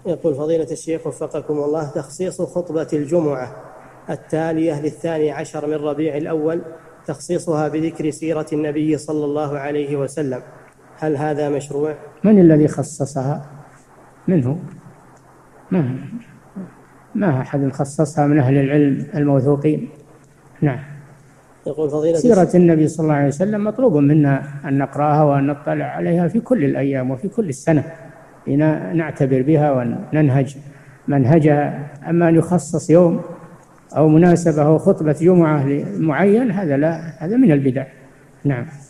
يقول فضيلة الشيخ وفقكم الله: تخصيص خطبة الجمعة التالية ل12 من ربيع الأول تخصيصها بذكر سيرة النبي صلى الله عليه وسلم، هل هذا مشروع؟ من الذي خصصها؟ منه؟ ما أحد خصصها من أهل العلم الموثوقين. نعم. يقول فضيلة سيرة النبي صلى الله عليه وسلم مطلوب منا أن نقرأها وأن نطلع عليها في كل الأيام وفي كل السنة لنعتبر بها وننهج منهجها. أما أن يخصص يوم أو مناسبة أو خطبة جمعة معين، هذا لا، هذا من البدع. نعم.